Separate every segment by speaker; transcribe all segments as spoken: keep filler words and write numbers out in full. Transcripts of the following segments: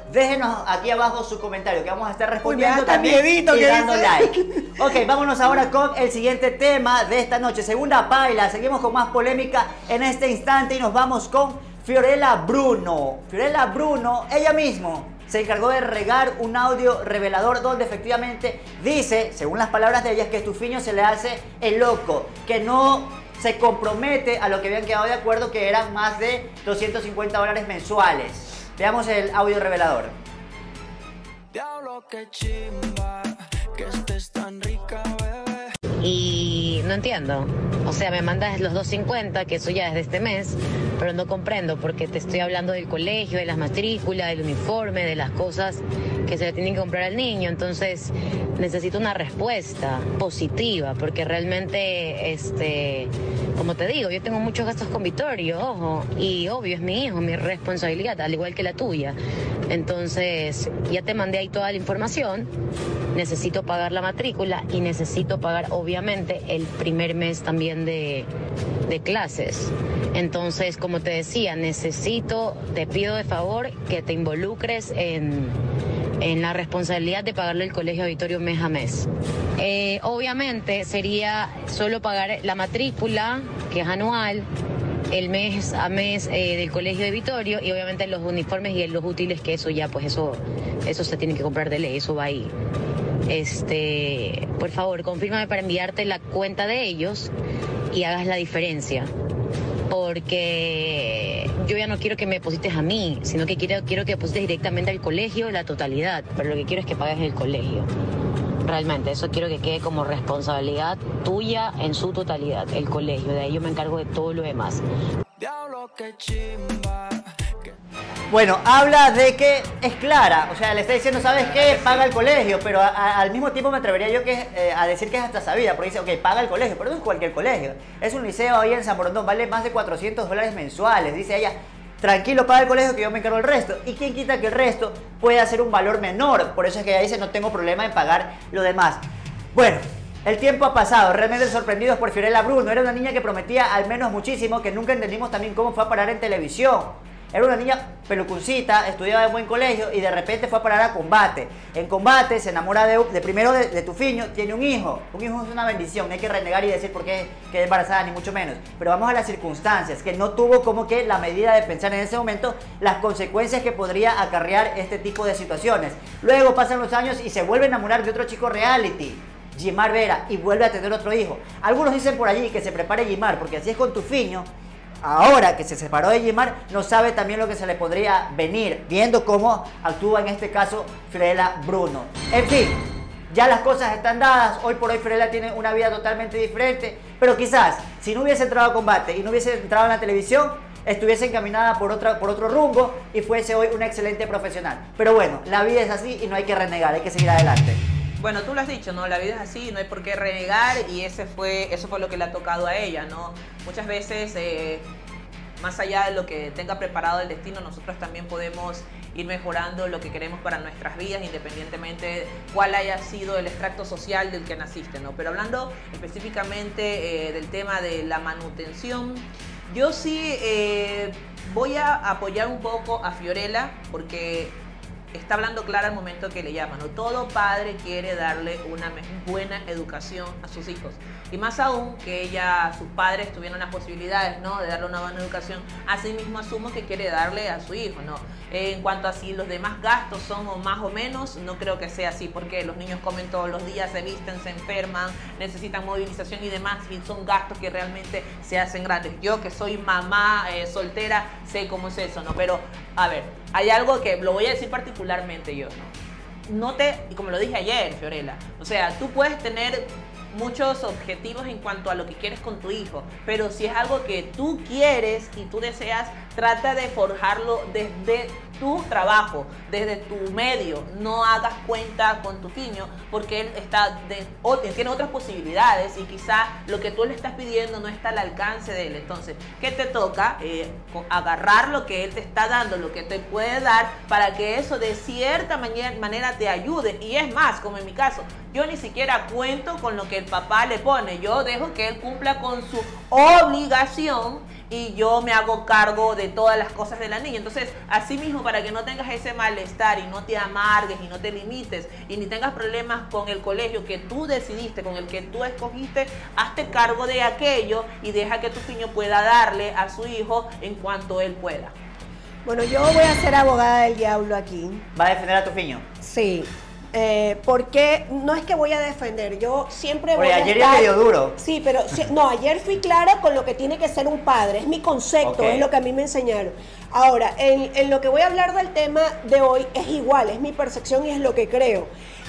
Speaker 1: Déjenos aquí abajo su comentario, que vamos a estar respondiendo.
Speaker 2: Uy, me da
Speaker 1: también
Speaker 2: miedito
Speaker 1: y
Speaker 2: que
Speaker 1: dando
Speaker 2: dice.
Speaker 1: like. Ok, vámonos ahora con el siguiente tema de esta noche. Segunda paila, seguimos con más polémica en este instante y nos vamos con Fiorella Bruno. Fiorella Bruno, ella misma se encargó de regar un audio revelador donde efectivamente dice, según las palabras de ella, que Estufiño se le hace el loco, que no se compromete a lo que habían quedado de acuerdo, que eran más de doscientos cincuenta dólares mensuales. Veamos el audio revelador.
Speaker 3: Diablo, qué chimba, que estés tan rica, bebé.
Speaker 4: Y no entiendo. O sea, me mandas los doscientos cincuenta, que eso ya es de este mes, pero no comprendo porque te estoy hablando del colegio, de las matrículas, del uniforme, de las cosas que se le tienen que comprar al niño. Entonces, necesito una respuesta positiva porque realmente, este, como te digo, yo tengo muchos gastos con Vittorio, ojo, y obvio, es mi hijo, mi responsabilidad, al igual que la tuya. Entonces, ya te mandé ahí toda la información, necesito pagar la matrícula y necesito pagar, obviamente, el primer mes también de, de clases. Entonces, como te decía, necesito, te pido de favor que te involucres en, en la responsabilidad de pagarle el colegio a Vittorio mes a mes. Eh, obviamente sería solo pagar la matrícula, que es anual, el mes a mes eh, del colegio de Vittorio y obviamente los uniformes y los útiles, que eso ya, pues eso, eso se tiene que comprar de ley, eso va ahí. Este, por favor, confírmame para enviarte la cuenta de ellos y hagas la diferencia. Porque yo ya no quiero que me deposites a mí, sino que quiero, quiero que deposites directamente al colegio la totalidad, pero lo que quiero es que pagues el colegio. Realmente, eso quiero que quede como responsabilidad tuya en su totalidad, el colegio. De ahí yo me encargo de todo lo demás.
Speaker 3: Diablo, qué chimba.
Speaker 1: Bueno, habla de que es clara, o sea, le está diciendo, ¿sabes qué? Paga el colegio, pero a, a, al mismo tiempo me atrevería yo que, eh, a decir que es hasta sabida, porque dice, ok, paga el colegio, pero no es cualquier colegio, es un liceo ahí en San Borondón, vale más de cuatrocientos dólares mensuales, dice ella, tranquilo, paga el colegio que yo me encargo del resto, y quién quita que el resto pueda ser un valor menor, por eso es que ella dice, no tengo problema en pagar lo demás. Bueno, el tiempo ha pasado, realmente sorprendidos por Fiorella Bruno, era una niña que prometía al menos muchísimo, que nunca entendimos también cómo fue a parar en televisión. Era una niña pelucuncita, estudiaba en buen colegio y de repente fue a parar a Combate. En Combate se enamora de, de primero de, de Estufiño, tiene un hijo. Un hijo es una bendición, no hay que renegar y decir por qué quedó embarazada, ni mucho menos. Pero vamos a las circunstancias, que no tuvo como que la medida de pensar en ese momento las consecuencias que podría acarrear este tipo de situaciones. Luego pasan los años y se vuelve a enamorar de otro chico reality, Gimar Vera, y vuelve a tener otro hijo. Algunos dicen por allí que se prepare Gimar, porque así es con Estufiño. Ahora que se separó de Gimar, no sabe también lo que se le podría venir, viendo cómo actúa en este caso Fiorella Bruno. En fin, ya las cosas están dadas, hoy por hoy Fiorella tiene una vida totalmente diferente, pero quizás si no hubiese entrado a Combate y no hubiese entrado en la televisión, estuviese encaminada por, otra, por otro rumbo y fuese hoy una excelente profesional. Pero bueno, la vida es así y no hay que renegar, hay que seguir adelante.
Speaker 2: Bueno, tú lo has dicho, ¿no? La vida es así, no hay por qué renegar y ese fue, eso fue lo que le ha tocado a ella, ¿no? Muchas veces, eh, más allá de lo que tenga preparado el destino, nosotros también podemos ir mejorando lo que queremos para nuestras vidas, independientemente de cuál haya sido el extracto social del que naciste, ¿no? Pero hablando específicamente eh, del tema de la manutención, yo sí eh, voy a apoyar un poco a Fiorella porque está hablando clara al momento que le llaman, ¿no? Todo padre quiere darle una buena educación a sus hijos. Y más aún que ella, sus padres tuvieron las posibilidades, ¿no? De darle una buena educación. Así mismo asumo que quiere darle a su hijo, ¿no? En cuanto a si los demás gastos son o más o menos, no creo que sea así, porque los niños comen todos los días, se visten, se enferman, necesitan movilización y demás, y son gastos que realmente se hacen grandes. Yo que soy mamá eh, soltera, sé cómo es eso, ¿no? Pero, a ver, hay algo que lo voy a decir particularmente yo, ¿no? No te, y como lo dije ayer, Fiorella, o sea, tú puedes tener muchos objetivos en cuanto a lo que quieres con tu hijo, pero si es algo que tú quieres y tú deseas, trata de forjarlo desde tu trabajo, desde tu medio. No hagas cuenta con tu niño porque él está de, o, tiene otras posibilidades y quizá lo que tú le estás pidiendo no está al alcance de él. Entonces, ¿qué te toca? Eh, agarrar lo que él te está dando, lo que te puede dar, para que eso de cierta manera, manera te ayude. Y es más, como en mi caso, yo ni siquiera cuento con lo que el papá le pone. Yo dejo que él cumpla con su obligación y yo me hago cargo de todas las cosas de la niña. Entonces, así mismo, para que no tengas ese malestar y no te amargues y no te limites y ni tengas problemas con el colegio que tú decidiste, con el que tú escogiste, hazte cargo de aquello y deja que tu niño pueda darle a su hijo en cuanto él pueda.
Speaker 5: Bueno, yo voy a ser abogada del diablo aquí.
Speaker 1: ¿Va a defender a tu fiño?
Speaker 5: Sí. Eh, porque no es que voy a defender, yo siempre
Speaker 1: Porque
Speaker 5: voy a
Speaker 1: ayer
Speaker 5: estar...
Speaker 1: ya medio duro.
Speaker 5: Sí, pero sí, no, ayer fui clara con lo que tiene que ser un padre, es mi concepto,
Speaker 1: Okay.
Speaker 5: es lo que a mí me enseñaron. Ahora, en, en lo que voy a hablar del tema de hoy es igual, es mi percepción y es lo que creo.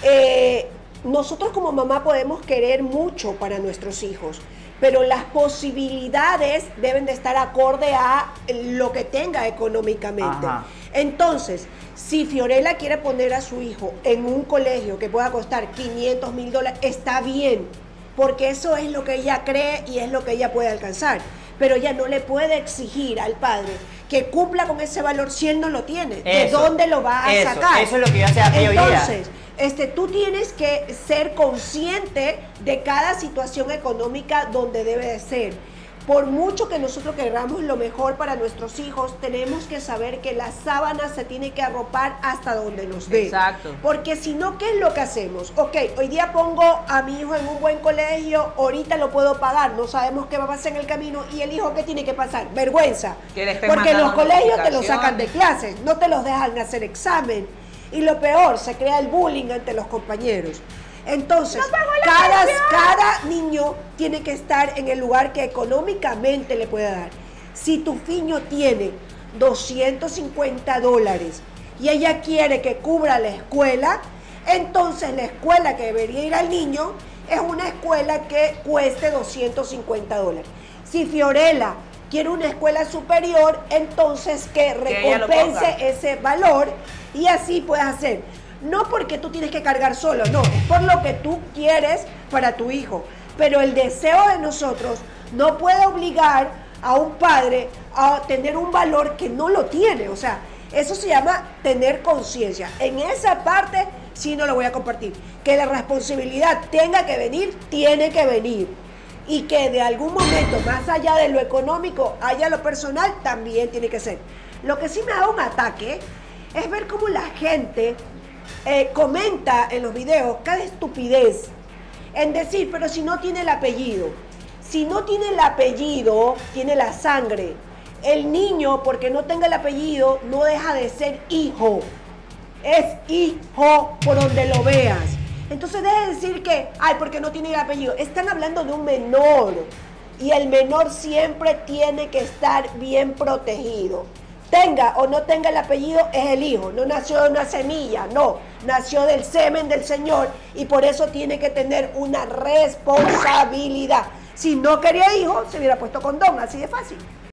Speaker 5: Eh, nosotros como mamá podemos querer mucho para nuestros hijos, pero las posibilidades deben de estar acorde a lo que tenga económicamente.
Speaker 1: Ajá.
Speaker 5: Entonces, si Fiorella quiere poner a su hijo en un colegio que pueda costar quinientos mil dólares, está bien, porque eso es lo que ella cree y es lo que ella puede alcanzar. Pero ella no le puede exigir al padre que cumpla con ese valor si él no lo tiene. ¿De
Speaker 1: Eso,
Speaker 5: dónde lo va a
Speaker 1: eso,
Speaker 5: sacar?
Speaker 1: eso es lo que yo hacía a pie hoy día.
Speaker 5: Entonces, este, tú tienes que ser consciente de cada situación económica donde debe de ser. Por mucho que nosotros queramos lo mejor para nuestros hijos, tenemos que saber que la sábana se tiene que arropar hasta donde nos dé.
Speaker 2: Exacto.
Speaker 5: Porque si no, ¿qué es lo que hacemos? Ok, hoy día pongo a mi hijo en un buen colegio, ahorita lo puedo pagar, no sabemos qué va a pasar en el camino, y el hijo, ¿qué tiene que pasar? Vergüenza.
Speaker 2: Que le estén
Speaker 5: Porque los
Speaker 2: mandando
Speaker 5: colegios te lo sacan de
Speaker 2: notificaciones.
Speaker 5: clases, no te los dejan hacer examen. Y lo peor, se crea el bullying entre los compañeros. Entonces, cada, cada niño tiene que estar en el lugar que económicamente le pueda dar. Si tu niño tiene doscientos cincuenta dólares y ella quiere que cubra la escuela, entonces la escuela que debería ir al niño es una escuela que cueste doscientos cincuenta dólares. Si Fiorella quiere una escuela superior, entonces que
Speaker 2: Que ella lo
Speaker 5: recompense
Speaker 2: ponga.
Speaker 5: ese valor y así puedes hacer. No porque tú tienes que cargar solo, no, es por lo que tú quieres para tu hijo. Pero el deseo de nosotros no puede obligar a un padre a tener un valor que no lo tiene. O sea, eso se llama tener conciencia. En esa parte sí no lo voy a compartir. Que la responsabilidad tenga que venir, tiene que venir. Y que de algún momento, más allá de lo económico, haya lo personal, también tiene que ser. Lo que sí me da un ataque es ver cómo la gente eh, comenta en los videos cada estupidez en decir, pero si no tiene el apellido, si no tiene el apellido, tiene la sangre. El niño, porque no tenga el apellido, no deja de ser hijo. Es hijo por donde lo veas. Entonces deja de decir que, ay, porque no tiene el apellido. Están hablando de un menor. Y el menor siempre tiene que estar bien protegido. Tenga o no tenga el apellido, es el hijo. No nació de una semilla, no. Nació del semen del Señor y por eso tiene que tener una responsabilidad. Si no quería hijo, se hubiera puesto condón, así de fácil.